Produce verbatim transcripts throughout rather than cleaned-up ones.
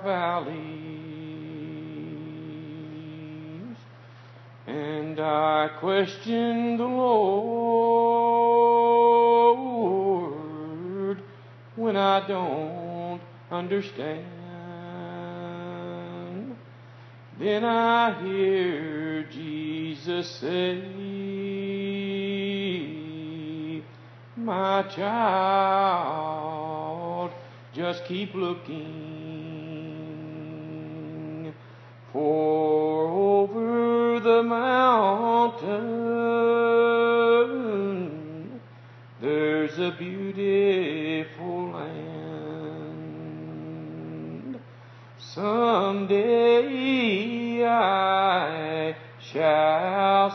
valleys. And I question the Lord when I don't understand. Then I hear Jesus say, my child, just keep looking, for over the mountain there's a beautiful land. Someday I shall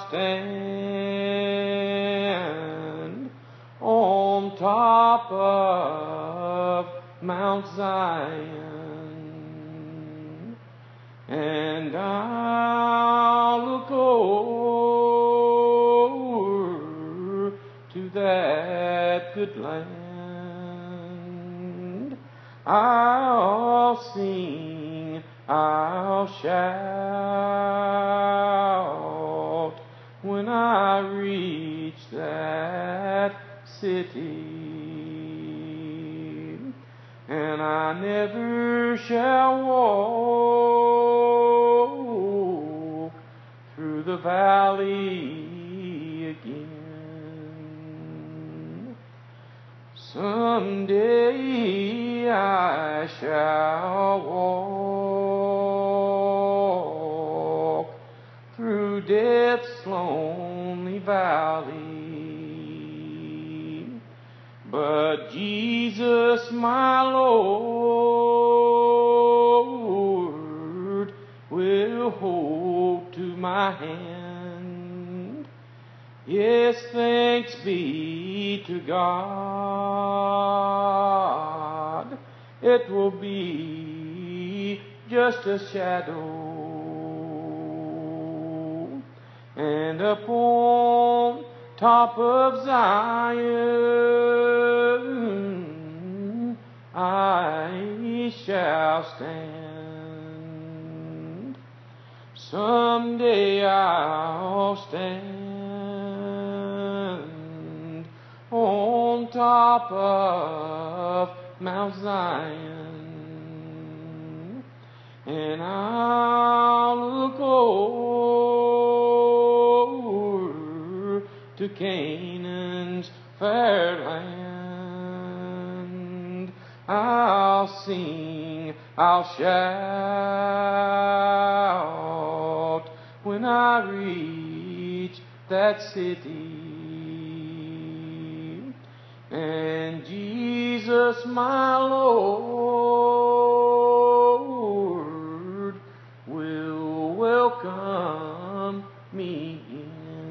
stand on top of Mount Zion, and I'll look over to that good land. I'll sing, I'll shout when I reach that city, and I never shall walk through the valley again. Someday I shall walk through death's lonely valley, but Jesus, my Lord, will hold to my hand. Yes, thanks be to God, it will be just a shadow, and upon top of Zion I shall stand. Someday I'll stand on top of Mount Zion, and I'll look over to Canaan's fair land. I'll sing, I'll shout when I reach that city, and Jesus, my Lord, will welcome me in.